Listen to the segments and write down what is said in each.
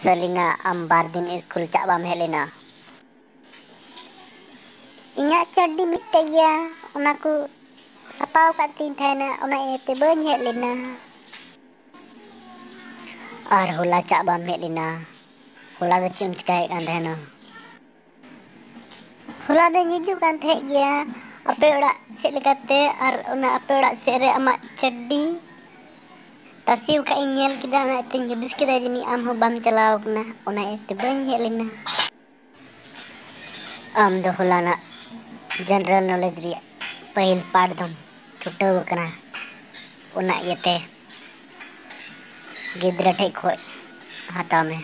Selina am bardin school cak bam hej lena. Inyak cadi mitek ya, ona ku sapau kat tin thana ona ete bañ hej lena. Ar hola cak bam hej lena. Hola do cem cikai kan thana. Hola do hijuk kan thej gya ape orak sed lekate ar ona ape orak sed re amak cadi. Tasiu ka nyel kida ona ete judis kida jani am ho bam chalaw kana ona ete bañ hej lena. Am do hola na general knowledge ri pahil part dom छुटाव कना उना इयते गिद्रा ठे खोज हाता में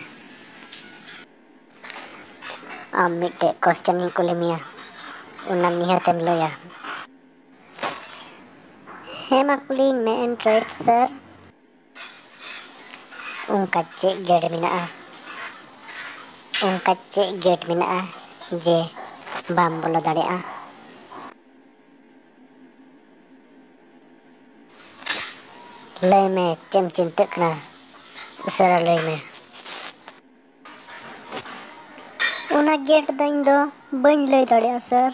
आम मिटे question कुलिमिया उना निहतम लया हेमा कुलिंग में एंड्रॉइड सर उनका चे गेट मिना जे बाम बोला दाड़ेआ लय में चम चिंतक ना उसरा लय में उना गेट दइन दो बन लय दाड़ेआ सर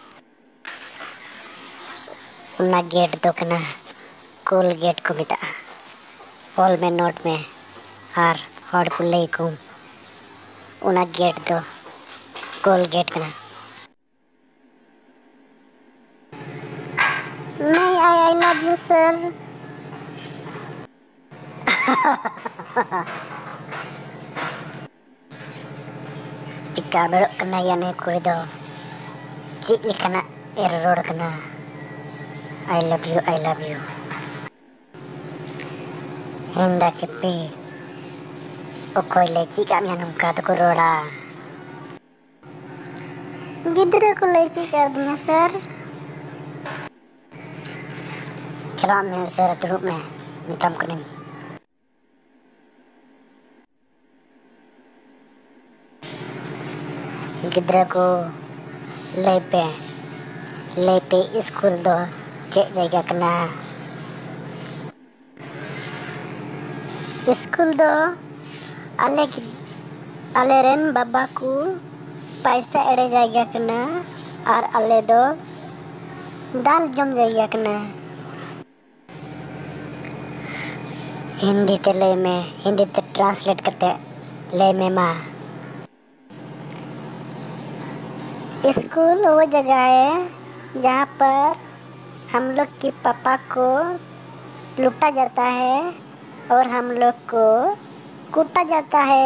उना गेट दो कना कोल गेट को मिता ऑल में नोट में आर हॉड को लय को उना गेट दो कोल गेट कना नहीं आई लव यू सर चिका बेरो कना याने कुड़ी दो चिक लिखना एररोड कना आई लव यू हिंदा के पे ओकोय ले चिका मिया नुका तो को रोड़ा गिद्रा को ले चिका दिया सर चला में सर तुरुप में नितम कनिन गिद्रा को ले पे स्कूल दो चेक जायगा कना स्कूल दो आले रेन बाबा को पैसा एड़े जायगा कना और आले दो दाल जम जायगा कना हिंदी ते ले में हिंदी ते ट्रांसलेट करते ले में माँ स्कूल वो जगह है जहाँ पर हम लोग के पापा को लूटा जाता है और हम लोग को कूटा जाता है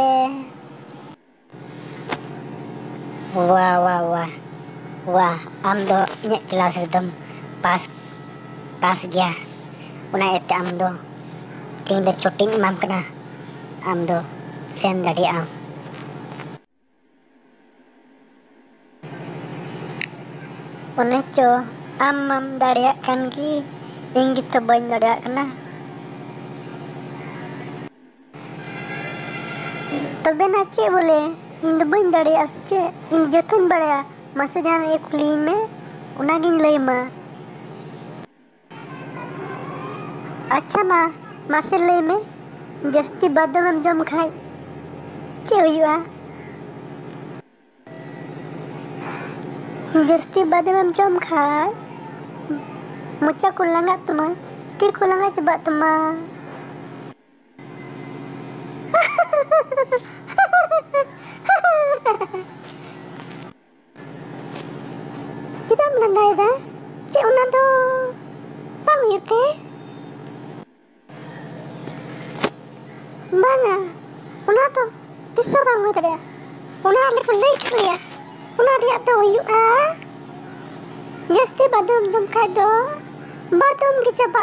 वाह वाह वाह वाह आम दो इन्हें क्लास एकदम पास गया उन्हें एते आम दो कहीं दे छोटी इमाम कना आम दो सेन दाड़ी आम उन्हें चो आम दाड़िया kan gi इंगी तो बन दाड़िया कना तबे ना चे बोले इन दो बन दाड़िया चे इन जतन बड़या मसे जान एक कुलीन में उना गिन लय मा अच्छा मा मसे लय में जस्ती बादाम जम खाई चे हुआ जस्ती बादाम जम खाई मुचा को लंगा तुमा तिर को लंगा चबा तुमा चिदा मनदाय दा चे उना दो बांग युते बांगा उना तो तिसा बांग दड़या उना आले को लई खलिया उना रिया दो हुआ जस्ती बादाम जम खाई दो बादाम की चबा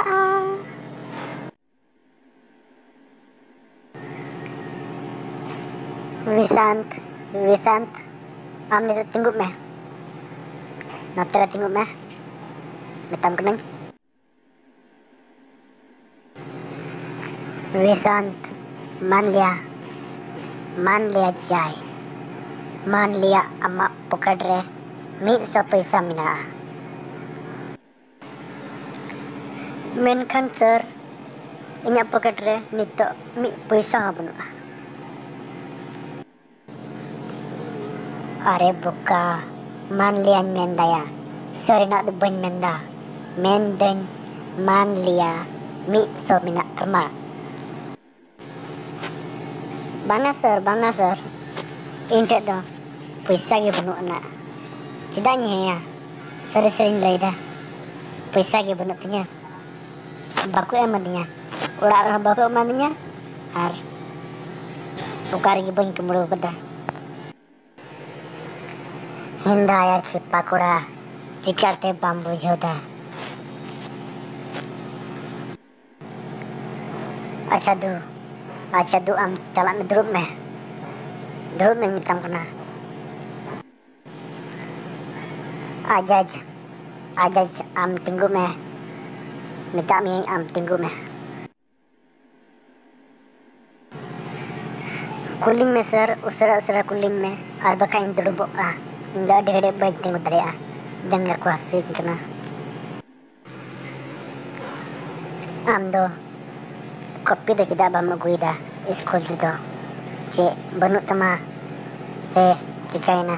विशांत आमने तो tinggup में नतरा tinggup में मितम कनंग विशांत मान लिया जाए मान लिया अम्मा पकड़ रहे 100 पैसा मिना मेनखान सर इन्या पकड़ रहे नितो 1 पैसा बनुआ अरे बुक्का मान लिया मेंदाया सरेना दो बन मेंदा मेंदन मान लिया 100 मिना Karma banga sir inte do पैसा गे बनु ना चिदा हेया सरी सरी लैदा पैसा गे बनु तिया बाको एमदिया ओड़ा रह बाको एमदिया आर उकार गे बन कमड़ो कदा हिंदा या खिपा कोड़ा चिकाते बाम बुझोदा अच्छा दु am चला में दुरुप में मितम कना आजाज am tinggu में मिता में am tinggu में कुलिंग में सर उसरा कुलिंग में आर बका इन दुरुबो इंगा ढेड़े बाइक tinggu दरिया जंगल को हसीन कना am do kopi do cida bam aguida school दो चे बनु तमा से चिकाइना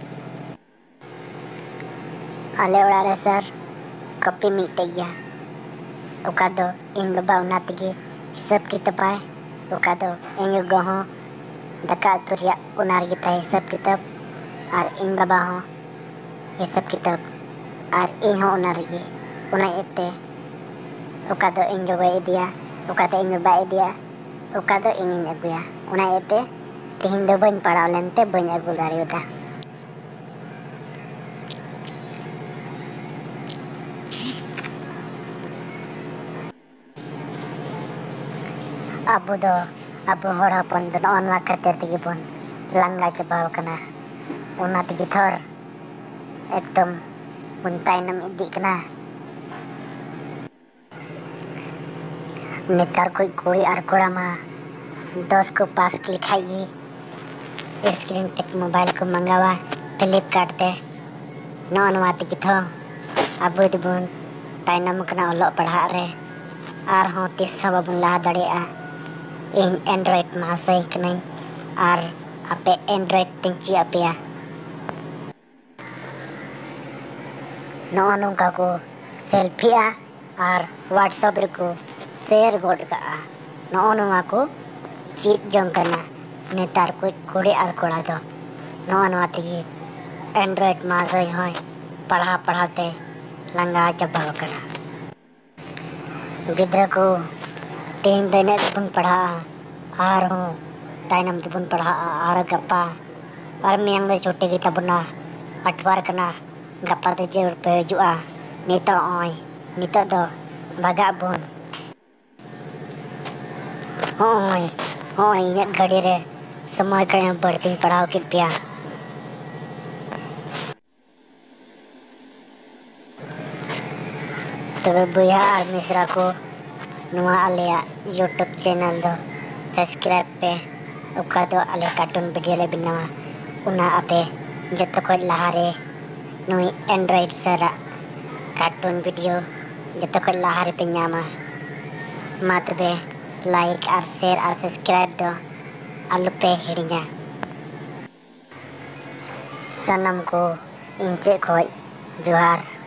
आले ओड़ा सर कॉपी मीटे गया ओका दो इन बाबा उना तगे हिसाब किताब आए ओका दो इन गहो दका तुरिया उनार गिता हिसाब किताब और इन बाबा हो हिसाब किताब और इन हो उनार गी उना एते ओका दो इन गो दिया ओका दो इन बाबा दिया ओका दो इन अगुया उना एते तिहिन दो बन पड़ाव लेनते बन अगु दाड़ियोदा अब हड़ हपन दो नवा करते तगी बन लंगा चबाव कना उना तगी थर एकदम बन ताइनम इदी कना नेतार कोई कोई आर कोड़ा मा 10 को पास लिखाई स्क्रीन टेक मोबाइल को मंगावा फ्लिपकार्ट ते नवा तगी थो अब बन ताइनम कना ओलो पढ़ा रे आर हो तिस बाबन ला दड़ेआ इन एंड्रॉइड मा सही कनाई आर आपे एंड्रॉइड तिंची आपेया नोंका को सेल्फिया आर व्हाट्सएप रे को शेयर गोड का नोंवा को चीज जंग करना नेतार को कुड़ी आर कोड़ा दो नोंवा तगी एंड्रॉइड मा सही होय पढ़ाते लंगा चबाव कना गिद्रा को तीन दिन बन पढ़ा आर हूँ ताइनम बन पढ़ा आर गप्पा और मियांग दे छोटे गी तबना अठवार कना गप्पा ते जरूर पे जुआ निता दो भगा बन होय ये घड़ी रे समय का बढ़ती पढ़ाओ के पिया तबे बुया आर मिश्रा को नुआ आलिया यूट्यूब चैनल दो सब्सक्राइब पे उका दो आले कार्टून वीडियो ले बिनावा उना आपे जत को लहारे नुई एंड्रॉइड सरा कार्टून वीडियो जत को लहारे पे न्यामा मातबे लाइक और शेयर और सब्सक्राइब दो आलू पे हिड़िया सनम को इंचे खोई जोहार।